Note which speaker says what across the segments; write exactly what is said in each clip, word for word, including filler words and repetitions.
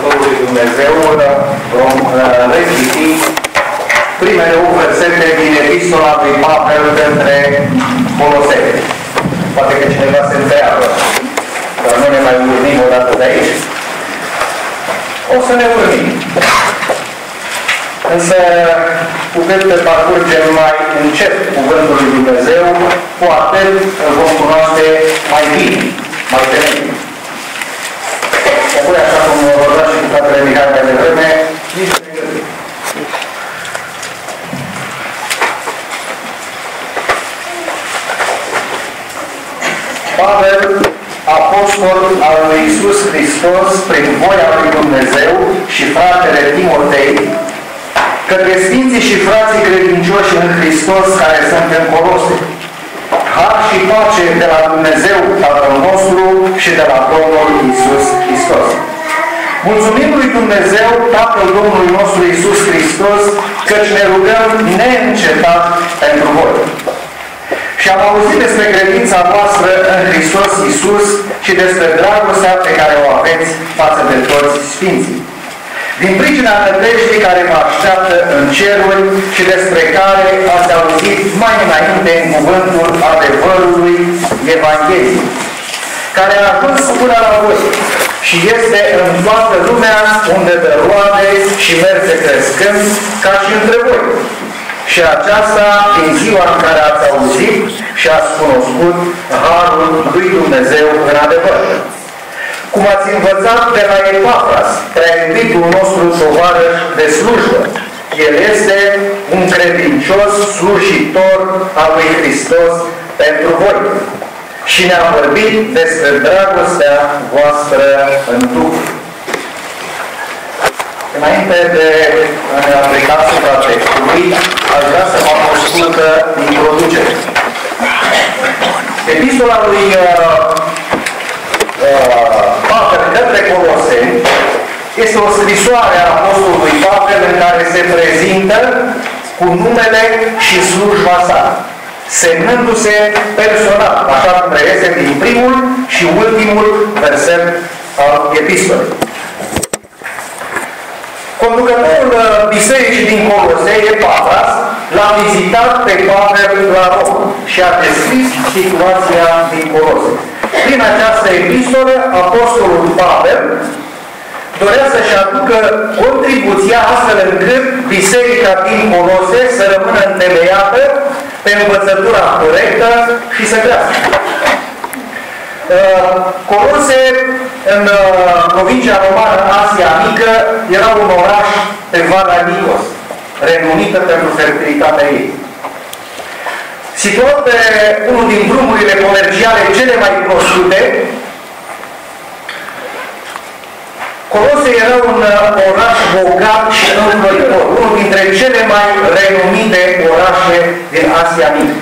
Speaker 1: ajutorul lui Dumnezeu, vom reciti primele opt versete din Epistola lui Pavel către Coloseni. Poate că cineva se întreabă, dar nu ne mai urmim o dată de aici. O să ne urmim. Însă, cu cât parcurgem mai încet cuvântul lui Dumnezeu, cu atât îl vom cunoaște mai bine, mai bine. Apoi, așa cum vorba și cu fratele Mihai mai devreme, nici nu ne gândim. Pavel, apostol al lui Iisus Hristos, prin voia lui Dumnezeu și fratele Timotei, către sfinții și frații credincioși în Hristos care sunt în Colose. Har și pace de la Dumnezeu Tatăl nostru și de la Domnul Iisus Hristos. Mulțumim lui Dumnezeu, Tatăl Domnului nostru Iisus Hristos, căci ne rugăm neîncetat pentru voi. Și am auzit despre credința voastră în Hristos Iisus și despre dragostea pe care o aveți față de toți sfinții. Din pricina nădejdii care vă așteaptă în ceruri și despre care ați auzit mai înainte în cuvântul adevărului Evangheliei, care a ajuns până la voi și este în toată lumea unde dă roade și merge crescând ca și între voi. Și aceasta din ziua în care ați auzit și ați cunoscut harul lui Dumnezeu în adevăr. Cum ați învățat de la Epafras, prea iubitul nostru tovarăș de slujbă. El este un credincios slujitor al lui Hristos pentru voi. Și ne-a vorbit despre dragostea voastră în Duh. Înainte de a ne aplica asupra textului, aș vrea să fac o scurtă introducere. Epistola lui uh, uh, Pavel către Coloseni este o scrisoare a apostolului Pavel în care se prezintă cu numele și slujba sa, semnându-se personal, așa cum reiese din primul și ultimul verset al epistolei. Conducătorul bisericii din Colosei, Epafras, l-a vizitat pe Pavel la Roma și a descris situația din Colosei. Prin această epistolă, apostolul Pavel dorea să-și aducă contribuția astfel încât biserica din Colose să rămână întemeiată pe învățătura corectă și să crească. Colose, în provincia romană Asia Mică, era un oraș pe Valea Nicos, renumită pentru fertilitatea ei. Situat pe unul din drumurile comerciale cele mai cunoscute, Colose era un oraș bogat și înfloritor, unul dintre cele mai renumite orașe din Asia Mică.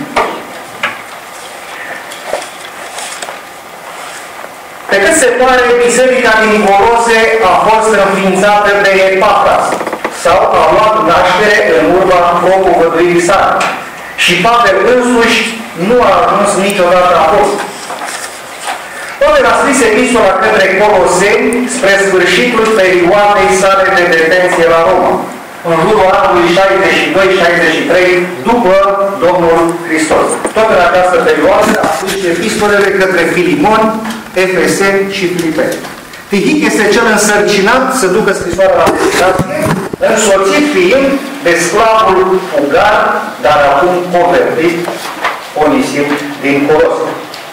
Speaker 1: Pe cât se pare, biserica din Colose a fost înființată de Epafras sau a luat naștere în urma propovăduirii sale. Și Pavel însuși nu a ajuns niciodată apostol. Pavel a scris epistola către Coloseni spre sfârșitul perioadei sale de detenție la Roma, în jurul anului șaizeci și doi șaizeci și trei, după Domnul Hristos. Tot în această perioadă a scris epistolele către Filimon, Efeseni și Filipeni. Tihich este cel însărcinat să ducă scrisoarea la destinație, însoțit fiind de sclavul Ugar, dar acum convertit, Onisim din Colose.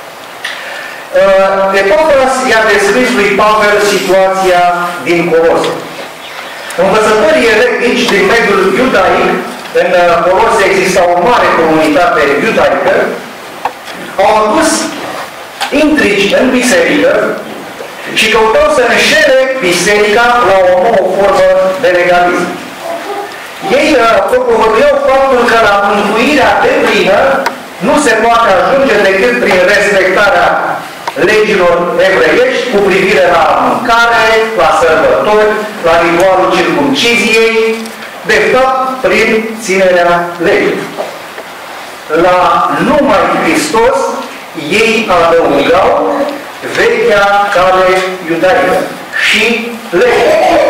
Speaker 1: Epafras i-a descris lui Pavel situația din Colose. Învățătorii eretici din mediul iudaic, în Colose exista o mare comunitate iudaică, au adus intrigi în biserică și căutau să înșele biserica la o nouă formă de legalism. Ei propovăduiau faptul că la mântuirea deplină nu se poate ajunge decât prin respectarea legilor evreiești cu privire la mâncare, la sărbători, la ritualul circumciziei, de fapt prin ținerea legii. La numai Hristos ei adăugau vechea cale iudaică și legea.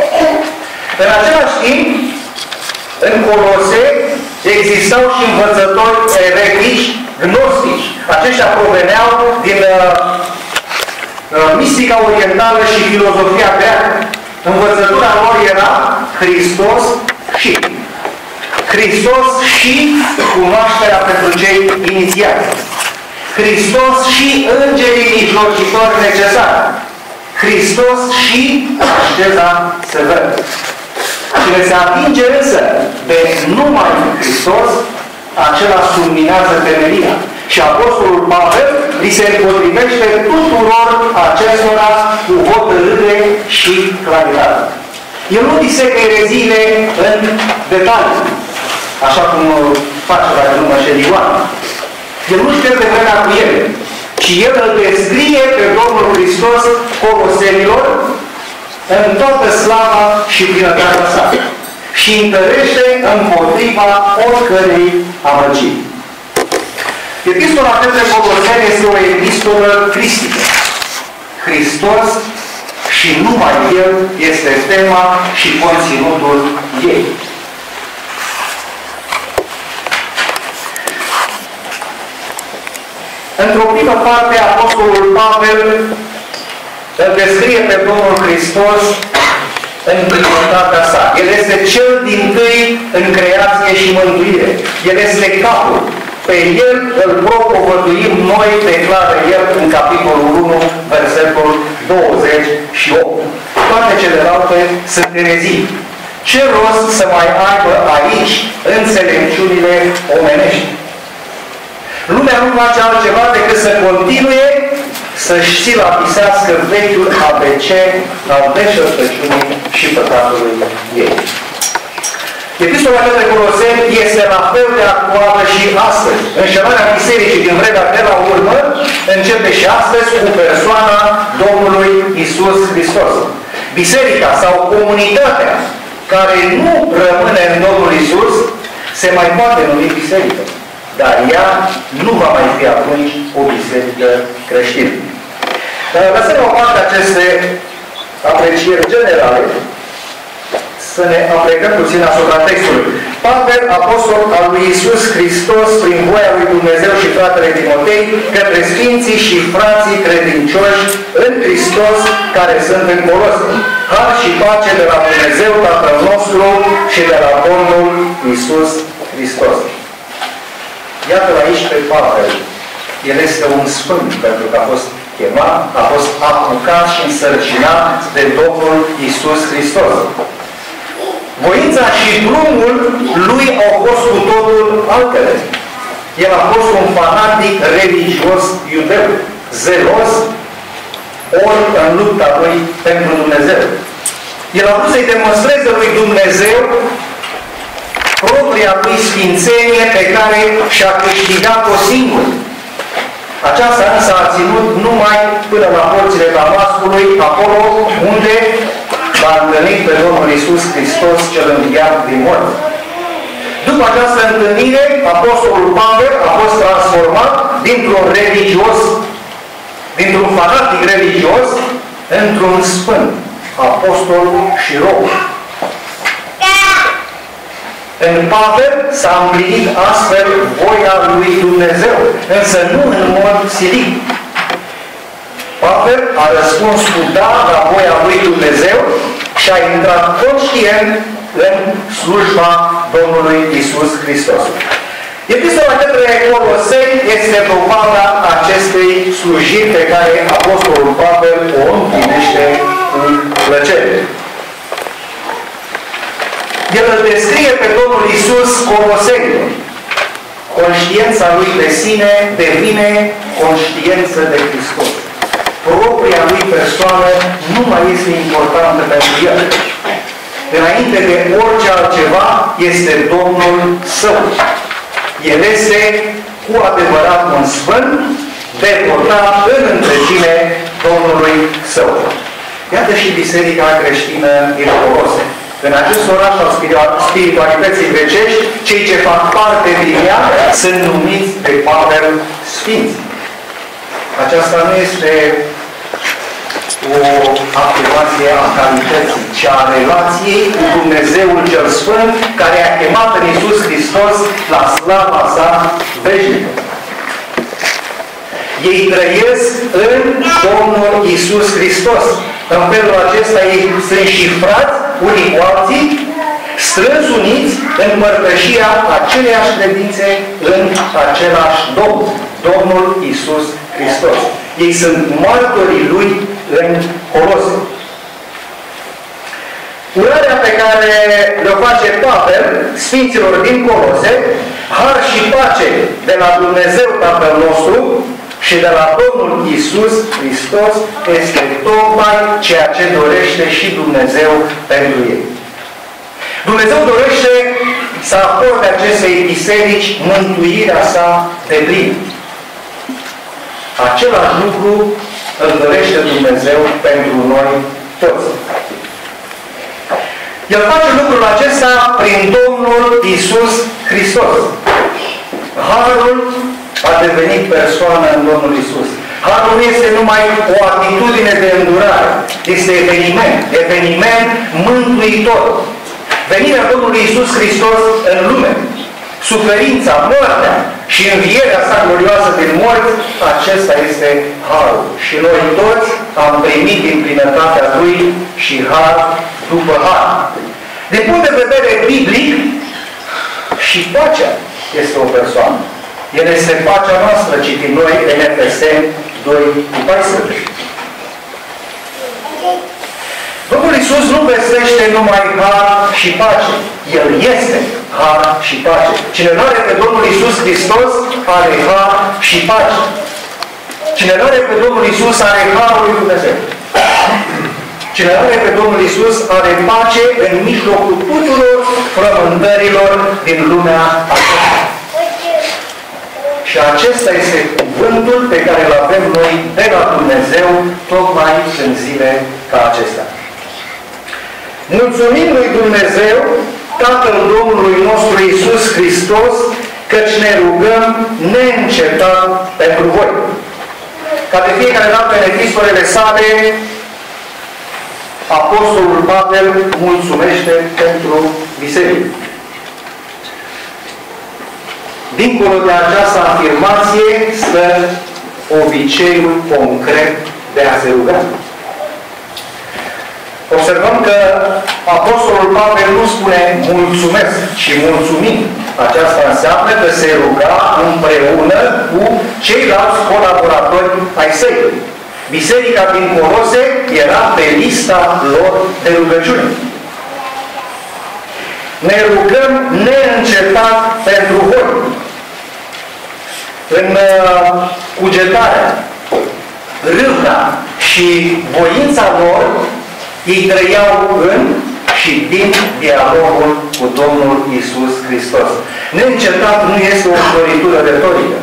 Speaker 1: În același timp, în Colose existau și învățători eretici, gnostici. Aceștia proveneau din uh, uh, mistica orientală și filozofia greacă. Învățătura lor era Hristos și. Hristos și cunoașterea pentru cei inițiați. Hristos și îngerii mijlocitori necesari. Hristos și asceza severă. Cine se atinge însă de numai Hristos, acela subminează temelia. Și Apostolul Pavel li se împotrivește tuturor acestora cu hotărâre și claritate. El nu disecă ereziile în detalii, așa cum face la numă Ședioan. El nu-și pierde vremea cu ele, ci el îl descrie pe Domnul Hristos colosenilor în toată slava și plinătatea sa și întărește împotriva oricărei amăgiri. Epistola către Coloseni este o epistolă cristică. Hristos și numai El este tema și conținutul ei. Într-o primă parte, Apostolul Pavel îl descrie pe Domnul Hristos în plinătatea sa. El este cel dintâi în creație și mântuire. El este capul. Pe El îl propovăduim noi, declară El în capitolul unu, versetul douăzeci și opt. Toate celelalte sunt erezii. Ce rost să mai aibă aici înțelepciunile omenești? Lumea nu face altceva decât să continue să-și silabisească vechiul A B C al deșertăciunii și păcatului ei. Epistola către Coloseni este la fel de actuală și astăzi. Înșelarea bisericii din vremea de la urmă începe și astăzi cu persoana Domnului Iisus Hristos. Biserica sau comunitatea care nu rămâne în Domnul Iisus se mai poate numi biserică. Dar ea nu va mai fi atunci o biserică creștină. Lăsăm o parte aceste aprecieri generale, să ne aplecăm puțin asupra textului. Pavel, apostol al lui Iisus Hristos, prin voia lui Dumnezeu și fratele Timotei, către sfinții și frații credincioși în Hristos care sunt în Colos. Har și pace de la Dumnezeu Tatăl nostru și de la Domnul Iisus Hristos. Iată-l aici pe Pavel. El este un sfânt, pentru că a fost chemat, a fost apucat și însărcinat de Domnul Iisus Hristos. Voința și drumul lui au fost cu totul altele. El a fost un fanatic religios iudeu, zelos, ori în lupta lui pentru Dumnezeu. El a vrut să-i demonstreze lui Dumnezeu propria lui sfințenie pe care și-a câștigat-o singur. Aceasta însă a ținut numai până la porțile Damascului, acolo unde l-a întâlnit pe Domnul Iisus Hristos cel înviat din morți. După această întâlnire, Apostolul Pavel a fost transformat dintr-un religios, dintr-un fanatic religios, într-un sfânt, apostol și rob. În Pavel s-a împlinit astfel voia lui Dumnezeu, însă nu în mod silit. Pavel a răspuns cu da la voia lui Dumnezeu și a intrat conștient în slujba Domnului Iisus Hristos. Epistola către Coloseni este dovada acestei slujiri pe care Apostolul Pavel o împlinește cu plăcere. El îl descrie pe Domnul Iisus Colosenilor. Conștiința lui de sine devine conștiință de Hristos. Propria lui persoană nu mai este importantă pentru el. Înainte de orice altceva, este Domnul său. El este cu adevărat un sfânt, devotat în întregime Domnului său. Iată și biserica creștină din Coloseni. În acest oraș al spiritualității grecești, cei ce fac parte din ea sunt numiți de Pavel sfinți. Aceasta nu este o afirmație a calității, ci a relației cu Dumnezeul cel Sfânt, care a chemat în Iisus Hristos la slava sa veșnică. Ei trăiesc în Domnul Iisus Hristos. În felul acesta ei sunt șifrați unii cu alții, strâns uniți în părtășia aceleiași credințe în același Domn, Domnul Iisus Hristos. Ei sunt martorii Lui în Colose. Urarea pe care le face Pavel Sfinților din Colose, har și pace de la Dumnezeu Tatăl nostru și de la Domnul Iisus Hristos, este tocmai ceea ce dorește și Dumnezeu pentru ei. Dumnezeu dorește să acorde acestei biserici mântuirea sa de plin. Același lucru îl dorește Dumnezeu pentru noi toți. El face lucrul acesta prin Domnul Iisus Hristos. Harul a devenit persoană în Domnul Iisus. Harul nu este numai o atitudine de îndurare. Este eveniment. Eveniment mântuitor. Venirea Domnului Iisus Hristos în lume, suferința, moartea și învierea sa glorioasă din morți, acesta este harul. Și noi toți am primit din plinătatea Lui și har după har. Din punct de vedere biblic, și pacea este o persoană. El este pacea noastră, citim noi în Efeseni doi cu paisprezece. Domnul Iisus nu vestește numai har și pace. El este har și pace. Cine nu are pe Domnul Iisus Hristos, are har și pace. Cine nu are pe Domnul Iisus, are harul lui Dumnezeu. Cine nu are pe Domnul Iisus, are pace în mijlocul tuturor frământărilor din lumea aceasta. Și acesta este cuvântul pe care îl avem noi de la Dumnezeu, tocmai în zile ca acestea. Mulțumim lui Dumnezeu, Tatăl Domnului nostru Iisus Hristos, căci ne rugăm neîncetat pentru voi. Ca de fiecare dată în epistolele sale, Apostolul Pavel mulțumește pentru biserică. Dincolo de această afirmație stă obiceiul concret de a se ruga. Observăm că Apostolul Pavel nu spune mulțumesc, ci mulțumim. Aceasta înseamnă că se ruga împreună cu ceilalți colaboratori ai săi. Biserica din Colose era pe lista lor de rugăciune. Ne rugăm neîncetat pentru voi. În uh, cugetarea, râvna și voința lor, ei trăiau în și din dialogul cu Domnul Iisus Hristos. Neîncetat nu este o floritură retorică,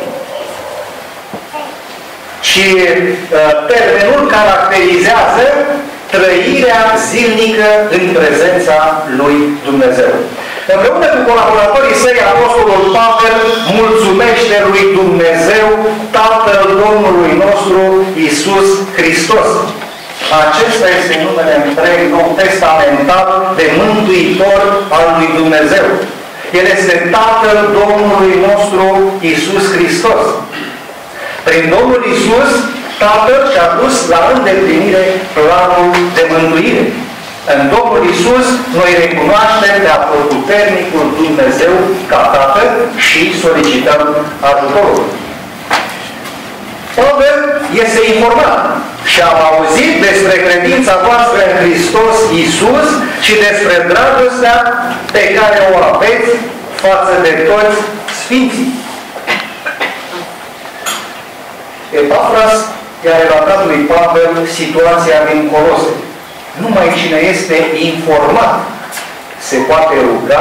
Speaker 1: ci uh, termenul caracterizează trăirea zilnică în prezența lui Dumnezeu. Împreună cu colaboratorii săi, Apostolul Pavel mulțumește lui Dumnezeu, Tatăl Domnului nostru Iisus Hristos. Acesta este numele întreg nou testamental de Mântuitor al lui Dumnezeu. El este Tatăl Domnului nostru Iisus Hristos. Prin Domnul Iisus, Tatăl și-a dus la îndeplinire planul de mântuire. În Domnul Iisus, noi recunoaștem de atotputernicul Dumnezeu ca Tatăl și solicităm ajutorul. Pavel este informat și am auzit despre credința voastră în Hristos Iisus și despre dragostea pe care o aveți față de toți Sfinții. Epafras i-a relatat lui Pavel situația din Colose. Numai cine este informat se poate ruga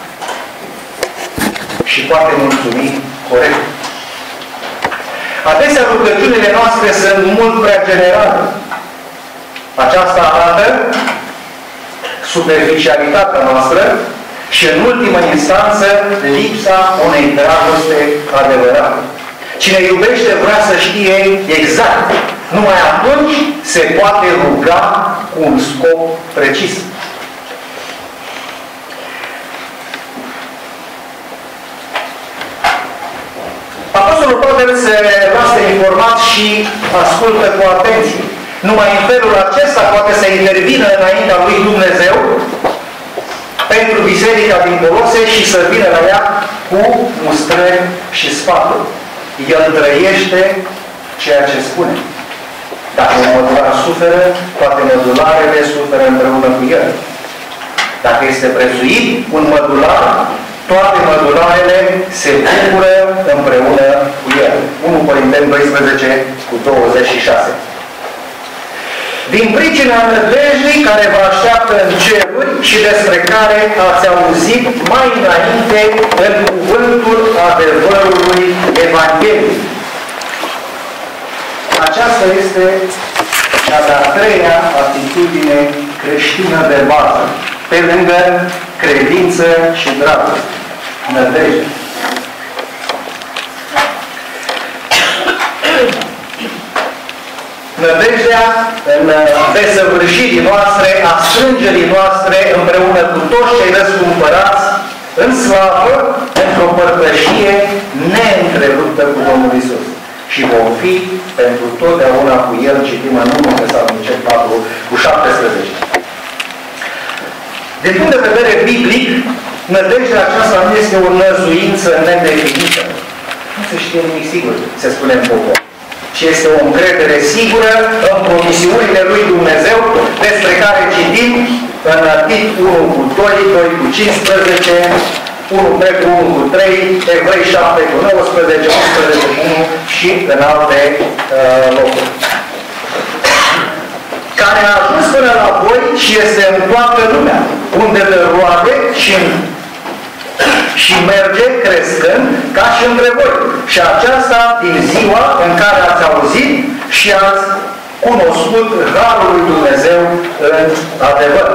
Speaker 1: și poate mulțumi corect. Adesea rugăciunile noastre sunt mult prea generale. Aceasta arată superficialitatea noastră și, în ultimă instanță, lipsa unei dragoste adevărate. Cine iubește vrea să știe exact Numai atunci se poate ruga cu un scop precis. Apostolul Pavel se lasă informat și ascultă cu atenție. Numai în felul acesta poate să intervină înaintea lui Dumnezeu pentru biserica din Colose și să vină la ea cu mustrări și sfaturi. El trăiește ceea ce spune. Dacă un mădular suferă, toate mădularele suferă împreună cu el. Dacă este prețuit un mădular, toate mădularele se bucură împreună cu el. unu Corinteni doisprezece cu douăzeci și șase. Din pricina nădejdii care vă așteaptă în ceruri și despre care ați auzit mai înainte în cuvântul adevărului Evangheliei. Aceasta este cea de-a treia atitudine creștină de bază, pe lângă credință și dragoste, nădejde. Nădejdea în desăvârșirii noastre, a strângerii noastre împreună cu toți cei răscumpărați în slavă, într-o părtășie neîntreruptă cu Domnul Iisus. Și vom fi pentru totdeauna cu El, citim în unu Tesaloniceni patru cu șaptesprezece. Din punct de vedere biblic, nădejdea aceasta nu este o năzuință nedefinită. Nu se știe nimic sigur, se spune în popor. Și este o încredere sigură în promisiunile lui Dumnezeu, despre care citim în Tit unu cu doi, doi cu cincisprezece, unu Petru unu cu trei, Evrei șapte cu nouăsprezece, unsprezece cu unu și în alte uh, locuri. Care a ajuns până la voi și este în toată lumea, unde dă roade și, și merge crescând ca și între voi. Și aceasta din ziua în care ați auzit și ați cunoscut Harul lui Dumnezeu în adevăr.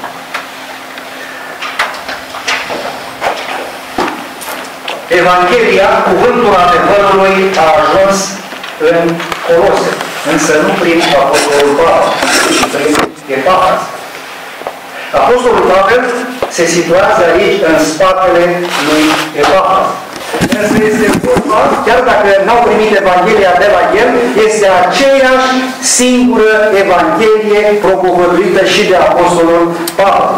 Speaker 1: Evanghelia, cuvântul adevărului, a ajuns în Colose, însă nu prin Apostolul Pavel, ci prin Epafras. Apostolul Pavel se situează aici în spatele lui Epafras. Însă este vorba, chiar dacă n-au primit Evanghelia de la el, este aceeași singură Evanghelie propovăduită și de Apostolul Pavel.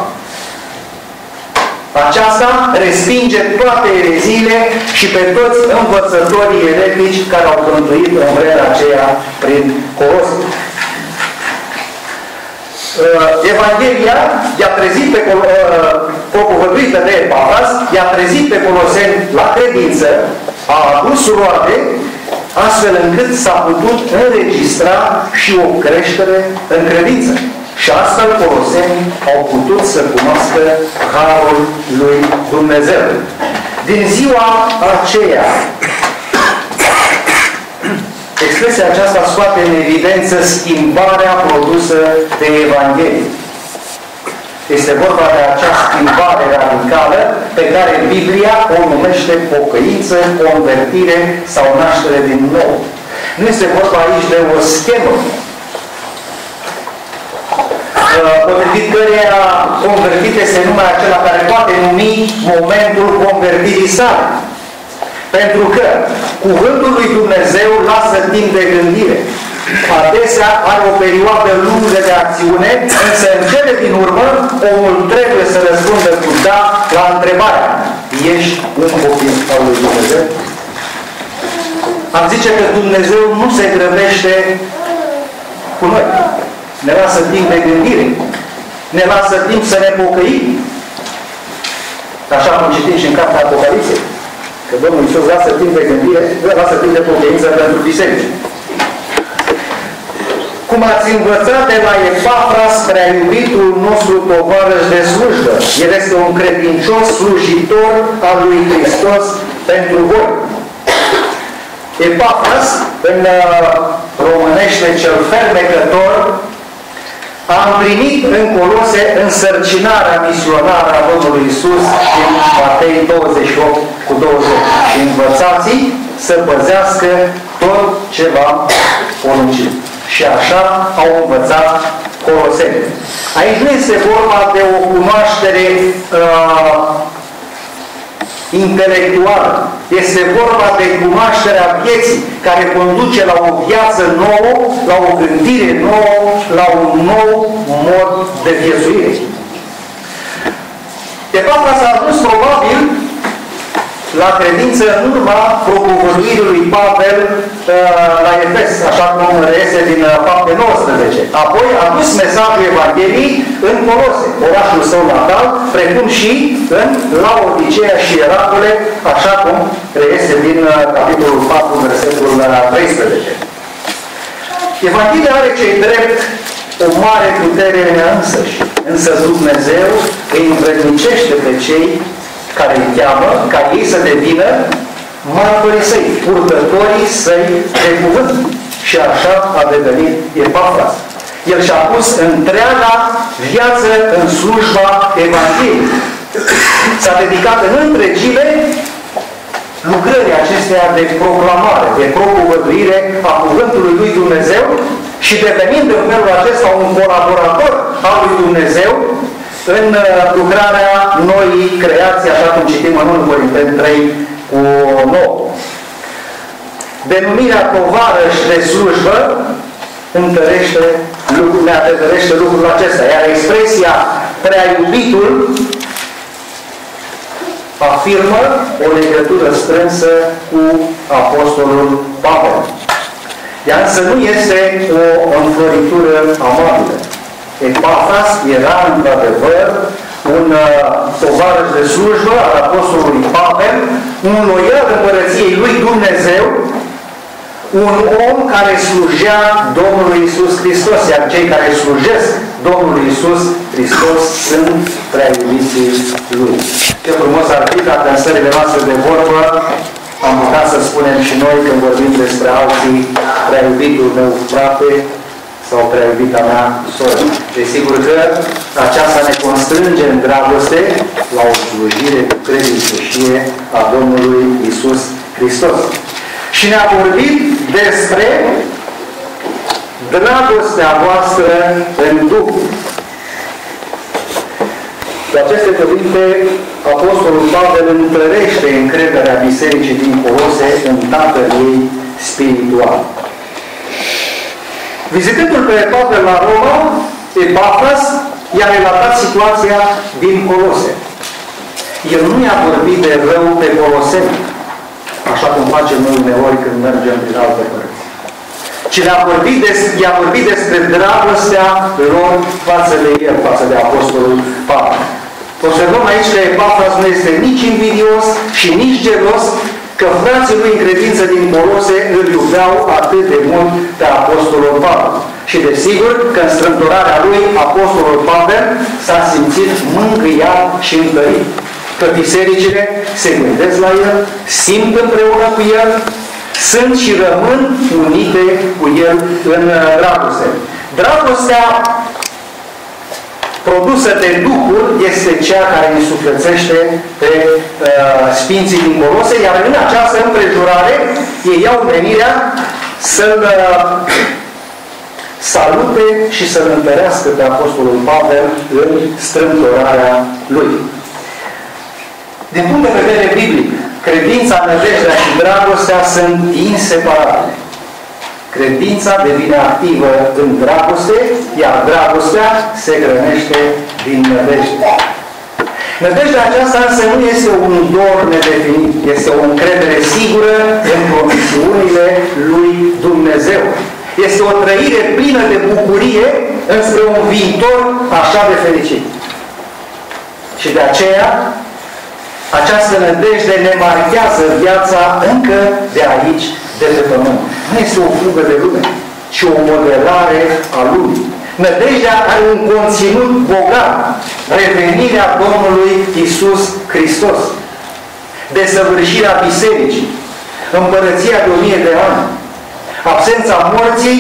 Speaker 1: Aceasta respinge toate ereziile și pe toți învățătorii eretici care au cântuit în vremea aceea prin Colose. Evanghelia i-a trezit pe propovăduită de Epafras, i-a trezit pe coloseni la credință, a adus roade, astfel încât s-a putut înregistra și o creștere în credință. Și astfel colosenii au putut să cunoască Harul lui Dumnezeu. Din ziua aceea, expresia aceasta scoate în evidență schimbarea produsă de Evanghelie. Este vorba de acea schimbare radicală pe care Biblia o numește pocăință, convertire sau naștere din nou. Nu este vorba aici de o schemă potrivit căreia convertit este numai acela care poate numi momentul convertirii sale. Pentru că cuvântul lui Dumnezeu lasă timp de gândire. Adesea are o perioadă lungă de acțiune, însă în cele din urmă omul trebuie să răspundă cu da la întrebarea: ești un copil al lui Dumnezeu? Am zice că Dumnezeu nu se grăbește cu noi. Ne lasă timp de gândire. Ne lasă timp să ne pocăim. Așa cum citim și în cartea Apocalipsei. Că Domnul Iisus lasă timp de gândire, lasă timp de pocăință pentru biserici. Cum ați învățat de la Epafras, prea iubitul nostru tovarăș de slujbă. El este un credincios slujitor al lui Hristos pentru voi. Epafras, în românește cel fermecător, am primit în Colose însărcinarea misionară a Domnului Iisus din Matei douăzeci și opt cu douăzeci. Și învățați să păzească tot ce v-am poruncit. Și așa au învățat Coloseni. Aici nu este vorba de o cunoaștere uh, intelectuală. Este vorba de cunoașterea vieții care conduce la o viață nouă, la o gândire nouă, la un nou mod de viețuire. Epafra s-a dus probabil la credință în urma propovăduirii lui Pavel uh, la Efes, așa cum reiese din uh, Fapte nouăsprezece. Apoi a dus mesajul Evangheliei în Colose, orașul său natal, precum și în Laodicea și Eracole, așa cum reiese din uh, capitolul patru, versetul uh, treisprezece. Evanghelia are cei drept o mare putere în ea însăși, însă Dumnezeu îi învrednicește pe cei care îi cheamă, ca ei să devină martorii săi, purtătorii săi de cuvânt. Și așa a devenit Epafras. El și-a pus întreaga viață în slujba Evangheliei. S-a dedicat în întregime lucrării acesteia de proclamare, de propovăduire a cuvântului lui Dumnezeu și devenind în felul acesta un colaborator al lui Dumnezeu în lucrarea noii creații, așa cum citim în unu Corinteni trei cu nouă. Denumirea tovarăș de slujbă întărește, ne adevărește lucrul acesta, iar expresia prea iubitul afirmă o legătură strânsă cu Apostolul Pavel. Ea însă nu este o înfloritură amabilă. Epafras era într-adevăr un uh, tovarăș de slujbă al Apostolului Pavel, un loial împărăției lui Dumnezeu, un om care slujea Domnului Iisus Hristos, iar cei care slujesc Domnului Iisus Hristos sunt prea iubiții Lui. Ce frumos ar fi dacă în stările noastre de vorbă am putea să spunem și noi când vorbim despre alții, prea iubitul meu frate sau prea iubita mea soră. Desigur că aceasta ne constrânge în dragoste la o slujire cu credincioșie a Domnului Iisus Hristos. Și ne-a vorbit despre dragostea voastră în Duh. Cu aceste cuvinte, Apostolul Pavel întărește încrederea bisericii din Colose în Tatăl ei spiritual. Vizitându-l pe Pavel la Roma, Epafras i-a relatat situația din Colose. El nu i-a vorbit de rău pe coloseni, așa cum facem noi uneori când mergem prin alte părți. Ci i-a vorbit, des, vorbit despre dragostea lor față de el, față de Apostolul Pavel. Observăm aici că Epafras nu este nici invidios și nici gelos că frații lui în credință din Colose îl iubeau atât de mult pe Apostolul Pavel. Și desigur că în strâmtorarea lui, Apostolul Pavel s-a simțit mângâiat și întărit. Că bisericile se gândesc la el, simt împreună cu el, sunt și rămân unite cu el în dragoste. Dragostea produsă de Duhul este cea care însuflețește pe uh, Sfinții din Colose, iar în această împrejurare ei iau menirea să-l uh, salute și să-l întărească pe Apostolul Pavel în strâmtorarea lui. Din punct de vedere biblic, credința, nădejdea și dragostea sunt inseparabile. Credința devine activă în dragoste, iar dragostea se hrănește din nădejde. Nădejdea aceasta însă nu este un dor nedefinit, este o încredere sigură în promisiunile lui Dumnezeu. Este o trăire plină de bucurie înspre un viitor așa de fericit. Și de aceea, această nădejde ne marchează viața încă de aici, de pe pământ. Nu este o fugă de lume, ci o modelare a lumii. Nădejdea are un conținut bogat. Revenirea Domnului Iisus Hristos. Desăvârșirea bisericii. Împărăția de o mie de ani. Absența morții,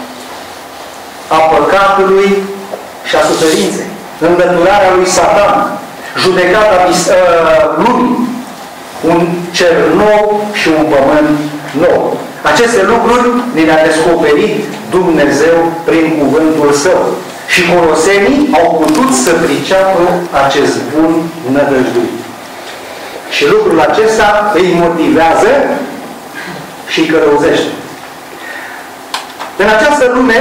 Speaker 1: a păcatului și a suferinței. Înlăturarea lui Satan. Judecata uh, lumii. Un cer nou și un pământ nou. Aceste lucruri ne le-a descoperit Dumnezeu prin cuvântul Său. Și colosenii au putut să priceapă acest bun nădăjduit. Și lucrul acesta îi motivează și îi călăuzește. În această lume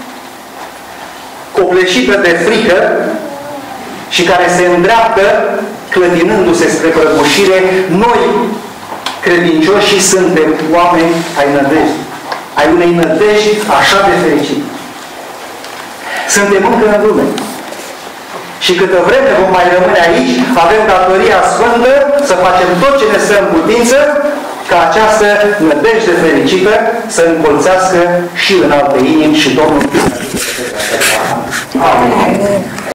Speaker 1: copleșită de frică și care se îndreaptă clătinându-se spre prăbușire, noi, credincioșii, suntem oameni ai nădejdii, ai unei nădejdi așa de fericite. Suntem încă în lume. Și câtă vreme vom mai rămâne aici, avem datoria sfântă să facem tot ce ne stă în putință ca această nădejde fericită să încolțească și în alte inimi și Domnul. Amin.